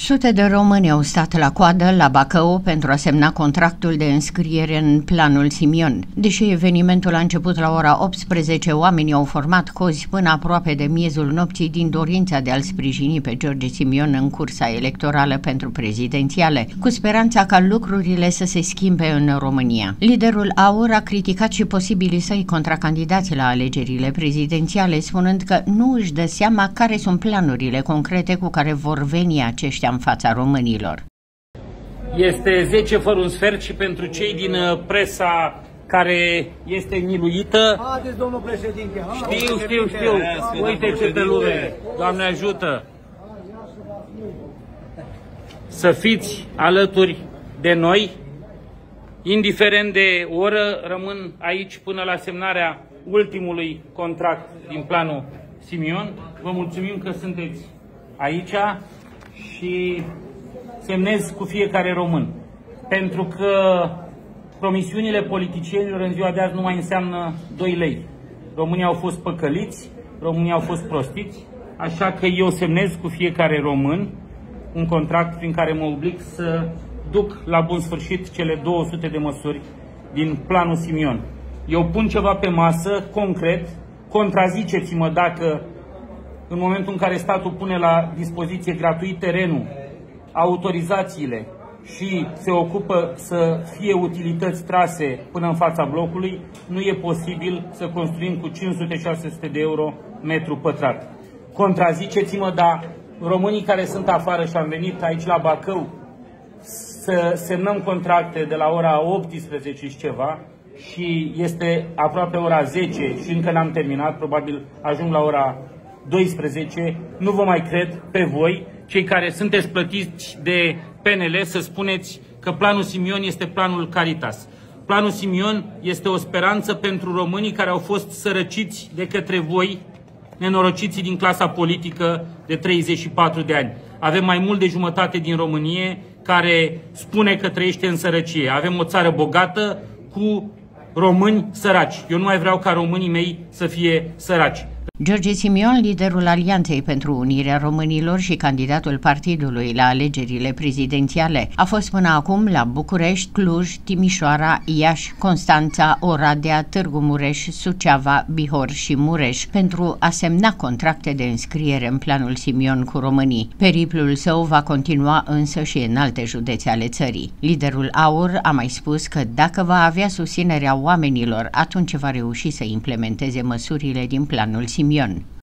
Sute de români au stat la coadă la Bacău pentru a semna contractul de înscriere în Planul Simion. Deși evenimentul a început la ora 18, oamenii au format cozi până aproape de miezul nopții din dorința de a-l sprijini pe George Simion în cursa electorală pentru prezidențiale, cu speranța ca lucrurile să se schimbe în România. Liderul AUR a criticat și posibilii săi contracandidați la alegerile prezidențiale, spunând că nu își dă seama care sunt planurile concrete cu care vor veni aceștia în fața românilor. Este 10 fără un sfert și pentru cei din presa care este miluită. Haideți, domnul președinte. Știu. Uite ce pe lume. Doamne ajută. Să fiți alături de noi. Indiferent de oră, rămân aici până la semnarea ultimului contract din Planul Simion. Vă mulțumim că sunteți aici și semnez cu fiecare român. Pentru că promisiunile politicienilor în ziua de azi nu mai înseamnă 2 lei. Românii au fost păcăliți, românii au fost prostiți, așa că eu semnez cu fiecare român un contract prin care mă oblig să duc la bun sfârșit cele 200 de măsuri din Planul Simion. Eu pun ceva pe masă, concret, contraziceți-mă dacă în momentul în care statul pune la dispoziție gratuit terenul, autorizațiile și se ocupă să fie utilități trase până în fața blocului, nu e posibil să construim cu 500-600 de euro metru pătrat. Contraziceți-mă, dar românii care sunt afară și am venit aici la Bacău să semnăm contracte de la ora 18 și ceva și este aproape ora 10 și încă n-am terminat, probabil ajung la ora 12, nu vă mai cred pe voi, cei care sunteți plătiți de PNL, să spuneți că Planul Simion este planul Caritas. Planul Simion este o speranță pentru românii care au fost sărăciți de către voi, nenorociții din clasa politică de 34 de ani. Avem mai mult de jumătate din Românie care spune că trăiește în sărăcie. Avem o țară bogată cu români săraci. Eu nu mai vreau ca românii mei să fie săraci. George Simion, liderul Alianței pentru Unirea Românilor și candidatul partidului la alegerile prezidențiale, a fost până acum la București, Cluj, Timișoara, Iași, Constanța, Oradea, Târgu Mureș, Suceava, Bihor și Mureș pentru a semna contracte de înscriere în Planul Simion cu românii. Periplul său va continua însă și în alte județe ale țării. Liderul AUR a mai spus că dacă va avea susținerea oamenilor, atunci va reuși să implementeze măsurile din Planul Simion.